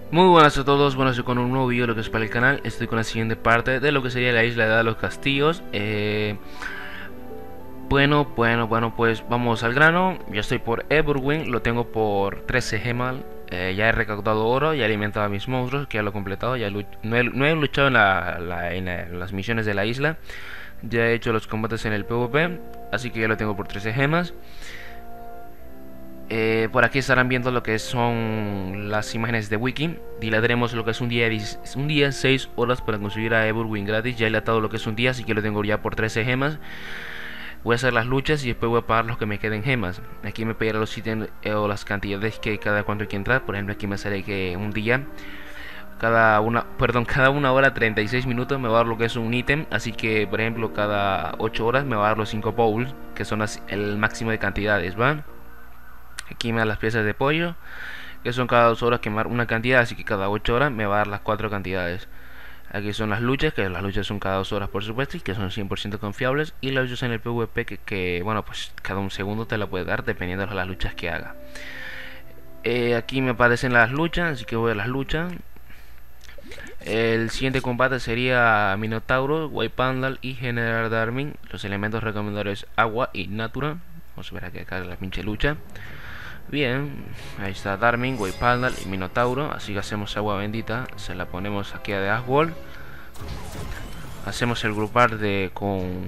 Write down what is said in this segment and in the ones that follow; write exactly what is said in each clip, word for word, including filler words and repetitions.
Muy buenas a todos, bueno, estoy con un nuevo vídeo de lo que es para el canal. Estoy con la siguiente parte de lo que sería la isla de los castillos. eh, Bueno, bueno, bueno, pues vamos al grano. Ya estoy por Everwin, lo tengo por trece gemas. eh, Ya he recaudado oro, ya he alimentado a mis monstruos, que ya lo he completado. Ya lu- no, he, no he luchado en, la- la- en la- en las misiones de la isla. Ya he hecho los combates en el PvP, así que ya lo tengo por trece gemas. Eh, por aquí estarán viendo lo que son las imágenes de Wiki. Dilataremos lo que es un día, un día seis horas para conseguir a Everwin gratis. Ya he dilatado lo que es un día, así que lo tengo ya por trece gemas. Voy a hacer las luchas y después voy a pagar los que me queden gemas. Aquí me pedirá los ítems eh, o las cantidades que cada cuánto hay que entrar. Por ejemplo, aquí me sale que un día, cada una, perdón, cada una hora treinta y seis minutos me va a dar lo que es un ítem. Así que, por ejemplo, cada ocho horas me va a dar los cinco bowls, que son las, el máximo de cantidades, ¿va? Aquí me da las piezas de pollo, que son cada dos horas que me da una cantidad, así que cada ocho horas me va a dar las cuatro cantidades. Aquí son las luchas, que las luchas son cada dos horas por supuesto y que son cien por ciento confiables. Y las luchas en el PvP que, que bueno, pues cada un segundo te la puede dar dependiendo de las luchas que haga. Eh, aquí me aparecen las luchas, así que voy a las luchas. El siguiente combate sería Minotauro, White Pandal y General Darmin. Los elementos recomendados agua y natura. Vamos a ver aquí acá la pinche lucha. Bien, ahí está Darmin, White Pandal y Minotauro. Así que hacemos agua bendita, se la ponemos aquí a The Aswall. Hacemos el grupar de con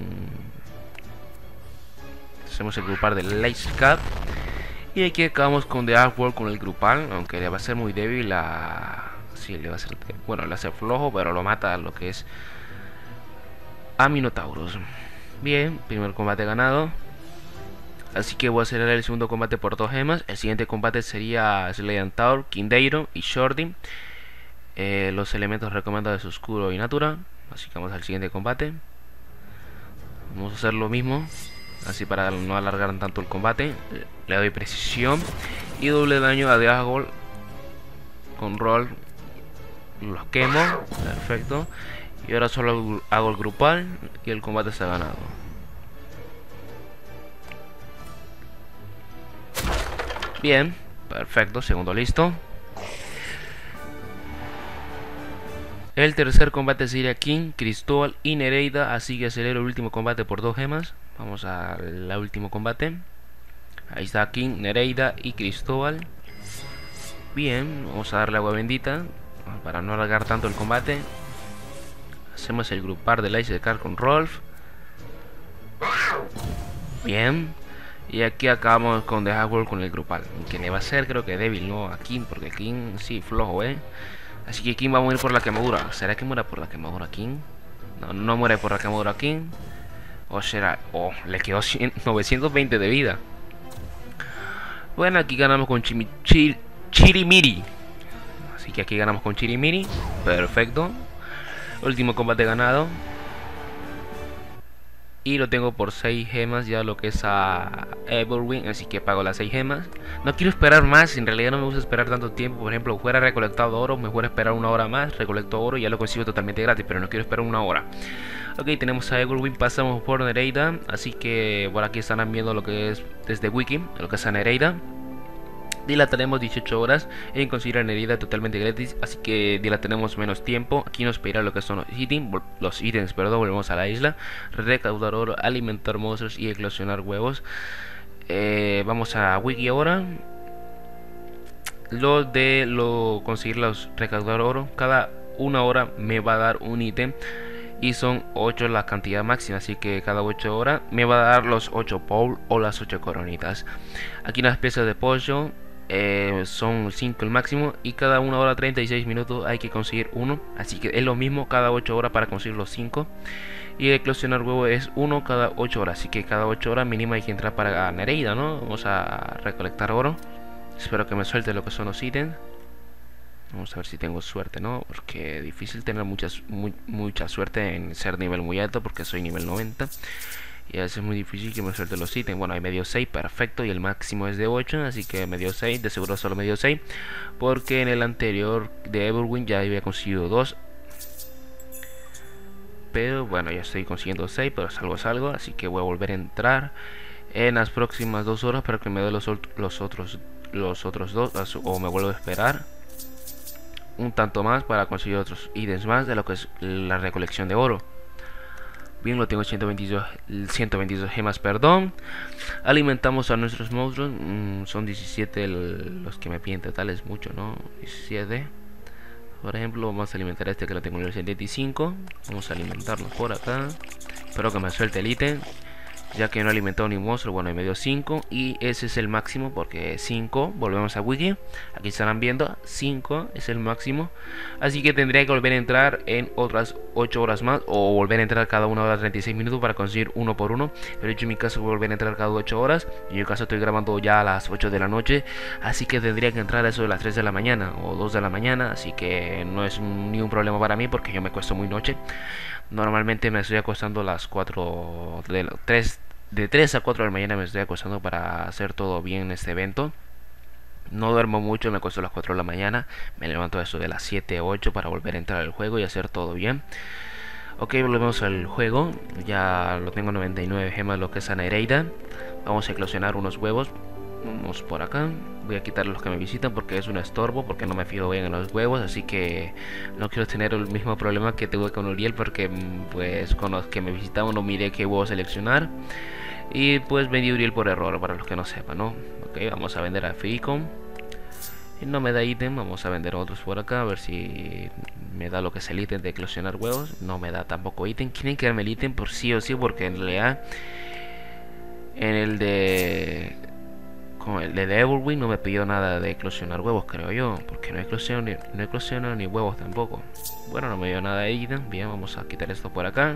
hacemos el grupar de Lace Cap. Y aquí acabamos con The Aswall con el grupal, aunque le va a ser muy débil a sí, le va a ser bueno, le hace flojo, pero lo mata a lo que es a Minotauros. Bien, primer combate ganado. Así que voy a acelerar el segundo combate por dos gemas. El siguiente combate sería Slayant Tower, Kindeiro y Shorty. Eh, los elementos recomendados es oscuro y natura. Así que vamos al siguiente combate. Vamos a hacer lo mismo, así para no alargar tanto el combate. Le doy precisión y doble daño a Deagol con roll. Los quemo, perfecto. Y ahora solo hago el grupal y el combate se ha ganado. Bien, perfecto, segundo listo. El tercer combate sería King, Cristóbal y Nereida, así que acelero el último combate por dos gemas. Vamos al último combate. Ahí está King, Nereida y Cristóbal. Bien, vamos a darle agua bendita para no alargar tanto el combate. Hacemos el grupar de Ice de Car con Rolf. Bien. Y aquí acabamos con The Hardware con el grupal, que le va a ser creo que débil, ¿no? A King, porque King sí, flojo, ¿eh? Así que King va a morir por la quemadura. ¿Será que muera por la quemadura King? No, no muere por la quemadura King. O será... Oh, le quedó novecientos veinte de vida. Bueno, aquí ganamos con Chimi, Chir, Chirimiri. Así que aquí ganamos con Chirimiri. Perfecto. Último combate ganado. Y lo tengo por seis gemas ya lo que es a Everwin, así que pago las seis gemas. No quiero esperar más, en realidad no me gusta esperar tanto tiempo. Por ejemplo, fuera recolectado oro, mejor esperar una hora más. Recolecto oro y ya lo consigo totalmente gratis, pero no quiero esperar una hora. Ok, tenemos a Everwin, pasamos por Nereida. Así que por aquí estarán viendo lo que es desde Wiki, lo que es a Nereida. Dilataremos dieciocho horas en conseguir la Nereida totalmente gratis, así que dilataremos menos tiempo. Aquí nos pedirá lo que son los ítems, los ítems, perdón, volvemos a la isla. Recaudar oro, alimentar monstruos y eclosionar huevos. Eh, vamos a Wiki ahora. Lo de lo conseguir los recaudar oro, cada una hora me va a dar un ítem. Y son ocho la cantidad máxima, así que cada ocho horas me va a dar los ocho powl o las ocho coronitas. Aquí las piezas de pollo. Eh, son cinco el máximo y cada una hora treinta y seis minutos hay que conseguir uno, así que es lo mismo cada ocho horas para conseguir los cinco. Y eclosionar huevo es uno cada ocho horas, así que cada ocho horas mínimo hay que entrar para Nereida, ¿no? Vamos a recolectar oro. Espero que me suelte lo que son los ítems. Vamos a ver si tengo suerte, ¿no? Porque es difícil tener muchas, muy, mucha suerte en ser nivel muy alto, porque soy nivel noventa. Y a veces es muy difícil que me suelte los ítems. Bueno, hay medio seis, perfecto. Y el máximo es de ocho, así que medio seis. De seguro solo medio seis. Porque en el anterior de Everwin ya había conseguido dos. Pero bueno, ya estoy consiguiendo seis, pero salgo salgo. Así que voy a volver a entrar en las próximas dos horas para que me dé los, los otros los otros dos. O me vuelvo a esperar. un tanto más para conseguir otros ítems más de lo que es la recolección de oro. Bien, lo tengo ciento veintidós, ciento veintidós gemas, perdón. Alimentamos a nuestros monstruos. Mm, son diecisiete el, los que me piden total, es mucho, ¿no? diecisiete. Por ejemplo, vamos a alimentar a este que lo tengo en el setenta y cinco. Vamos a alimentarlo por acá. Espero que me suelte el ítem, ya que no he alimentado ni monstruo. Bueno, y me dio cinco. Y ese es el máximo porque cinco. Volvemos a wiki. Aquí estarán viendo, cinco es el máximo. Así que tendría que volver a entrar en otras ocho horas más, o volver a entrar cada una hora treinta y seis minutos para conseguir uno por uno. Pero hecho en mi caso voy a volver a entrar cada ocho horas. Y en mi caso estoy grabando ya a las ocho de la noche. Así que tendría que entrar a eso de las tres de la mañana o dos de la mañana. Así que no es ni un problema para mí porque yo me acuesto muy noche. Normalmente me estoy acostando a las cuatro de la, tres, de tres a cuatro de la mañana me estoy acostando para hacer todo bien en este evento. No duermo mucho, me acuesto a las cuatro de la mañana, me levanto a eso de las siete o ocho para volver a entrar al juego y hacer todo bien. Ok, volvemos al juego. Ya lo tengo noventa y nueve gemas, lo que es a Nereida. Vamos a eclosionar unos huevos. Vamos por acá. Voy a quitar los que me visitan porque es un estorbo, porque no me fijo bien en los huevos. Así que no quiero tener el mismo problema que tuve con Uriel, porque pues con los que me visitaban no miré qué huevo seleccionar. Y pues vendí Uriel por error, para los que no sepan, ¿no? Ok, vamos a vender a Ficom. Y no me da ítem, vamos a vender otros por acá, a ver si me da lo que es el ítem de eclosionar huevos. No me da tampoco ítem. Tienen que darme el ítem por sí o sí, porque en realidad en el de con el de Everwing no me pidió nada de eclosionar huevos, creo yo, porque no eclosiono ni, no eclosiono ni huevos tampoco. Bueno, no me dio nada de ítem. Bien, vamos a quitar esto por acá.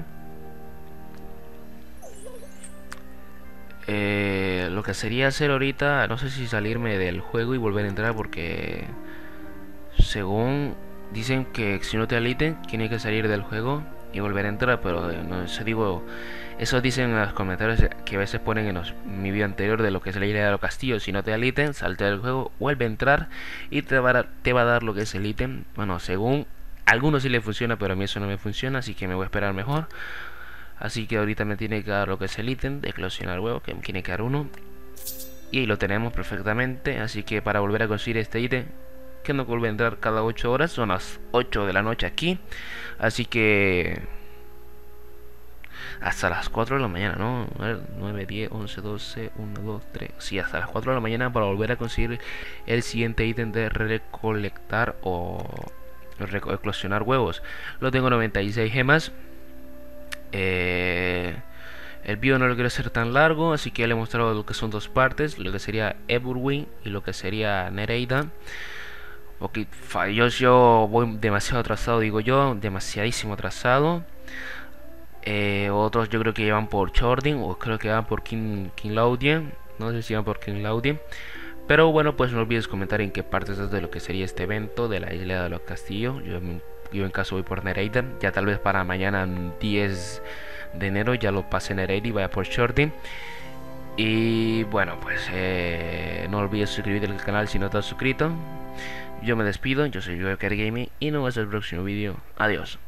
Eh, lo que sería hacer ahorita, no sé si salirme del juego y volver a entrar, porque según dicen que si no te da ítem tienes que salir del juego y volver a entrar, pero no sé, digo, eso dicen en los comentarios que a veces ponen en los, mi video anterior de lo que es la isla de los castillos. Si no te da el ítem, salte del juego, vuelve a entrar y te va a, te va a dar lo que es el ítem. Bueno, según algunos sí le funciona, pero a mí eso no me funciona, así que me voy a esperar mejor. Así que ahorita me tiene que dar lo que es el ítem de eclosionar huevo, que me tiene que dar uno. Y lo tenemos perfectamente. Así que para volver a conseguir este ítem, que no vuelve a entrar cada ocho horas, son las ocho de la noche aquí. Así que hasta las cuatro de la mañana, ¿no? A ver, nueve, diez, once, doce, uno, dos, tres. Sí, hasta las cuatro de la mañana para volver a conseguir el siguiente ítem de recolectar o eclosionar huevos. Lo tengo noventa y seis gemas. Eh, el video no lo quiero hacer tan largo, así que ya le he mostrado lo que son dos partes, lo que sería Everwing y lo que sería Nereida. Okay, yo, yo voy demasiado atrasado, digo yo, demasiadísimo atrasado. Eh, otros yo creo que llevan por Chording, o creo que van por King, King Laudien. No sé si van por King Laudien. Pero bueno, pues no olvides comentar en qué parte estás de lo que sería este evento de la isla de los castillos. Yo Yo en caso voy por Nereida. Ya tal vez para mañana diez de enero ya lo pase Nereida y vaya por Shorty. Y bueno, pues eh, no olvides suscribirte al canal si no te has suscrito. Yo me despido, yo soy Joker Gaming y nos vemos en el próximo vídeo. Adiós.